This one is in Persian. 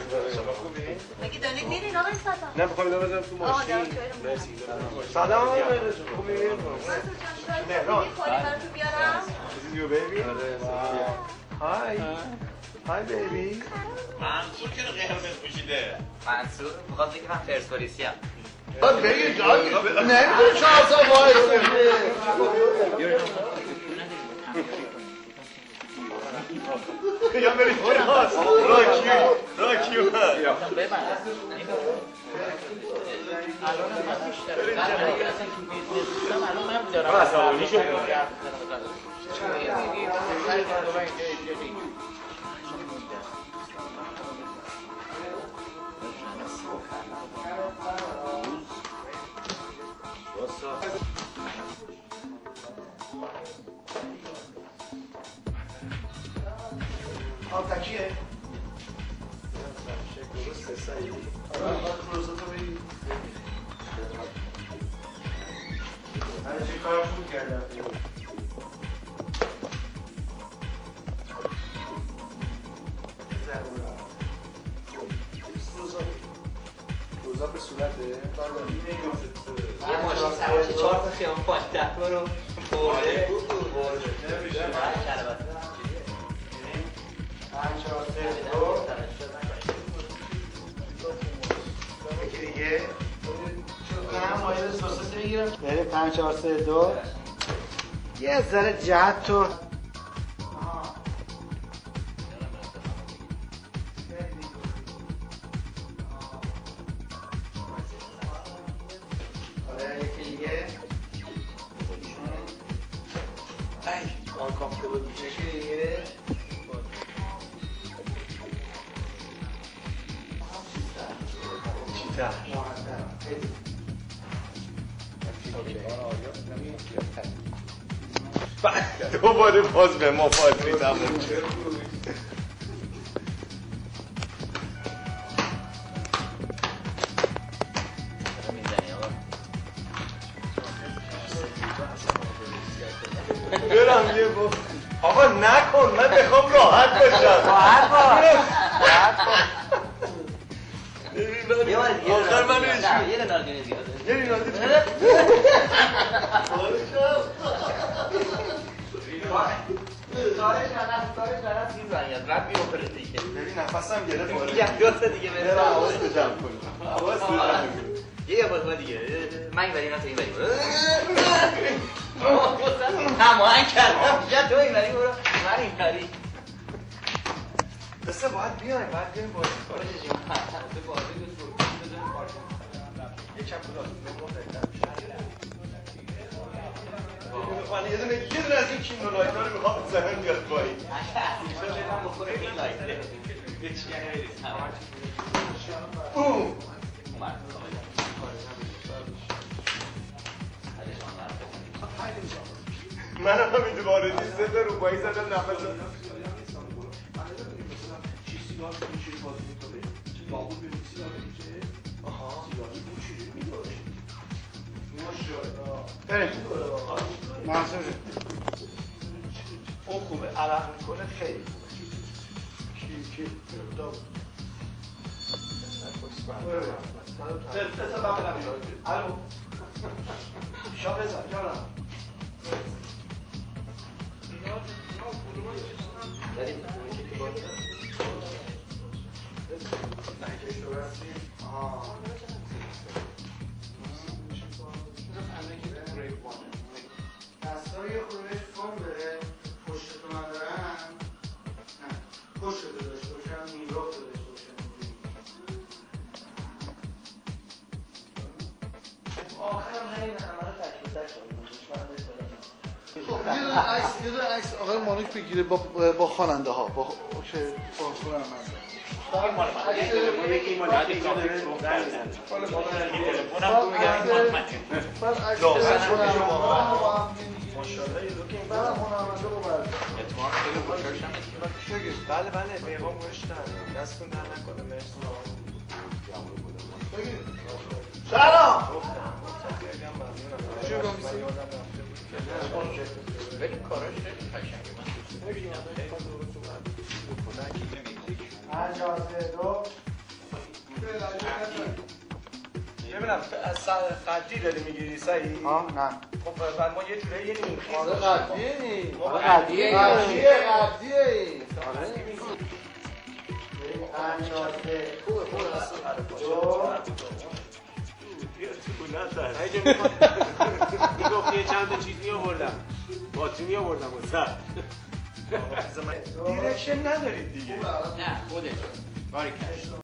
شما خوبی؟ مگه دارید میرین آقای سلام؟ نه بخوام اینو بذارم تو ماشین. مرسی. سلام خوبی؟ مهران براتون بیارم؟ Is your baby? Hi. Hi baby. منصور که قرمز پوشیده. منصور میخواد بگه من پرسپولیسی ام. بگی جان نمیدونم 4 سال وایس. یا بریم راست راکیو یا آتکیه درسته سعیدی روزاتو بگی همه چی کار خوب کردم روزا به صورته یه ماشین سوار 4 تا خیام پاش دفعه رو برده یکی دیگه من مایل سوسیس بگیرم بریم 5 4 3 2 یه ذره جهت تو دوباره باز به ما بازی تموم شد. برم یه با آقا نکن من بخوام راحت بشم راحت باش آخر من یه نارگیل زیاده یه نارگیل تارش نرد این زنیاد رد بیوپره دیگه ببین نفسم گرفت میگم دوسته دیگه برم حواس رو جمع کنم حواس رو جمع کنم یه بار دیگه من این بری نه تو این بری هماهنگ کردم یا تو این بری برو من این بری بسه باید بیایم بازی کنیم یه کم یه دونه از این کیمو لایت ها رو میخوام زمین بیاد پایین من بخوره این لایت یه چی یعنی بوم من هم این دوباره دیسته رو پایی زدم نفس منصور اون خوبه عرق میکنه خیلی کی دو الو شا بزن جانم دستا یه خورده فرم بره پشتتو ندارن نه پشتتو داشته باشن میراف داشته باشن آخرم همین همه تکلیف یه دونه عکس آقای مانوک بگیره با خواننده ها با خواننده بله پیغام گوشتن دستون در نکنه مرسی سلام ولی کاراش خیلی قشنگه من 5 4 3 2 ببینم از قدی داری میگیری سعی؟ نه خب بعد ما یه جوری یه نمیخیم آره قدیه نی قدیه قدیه میگفت یه چند تا چیز میآوردم باتری میآوردم دیرکشن ندارید دیگه نه خودت باری کرد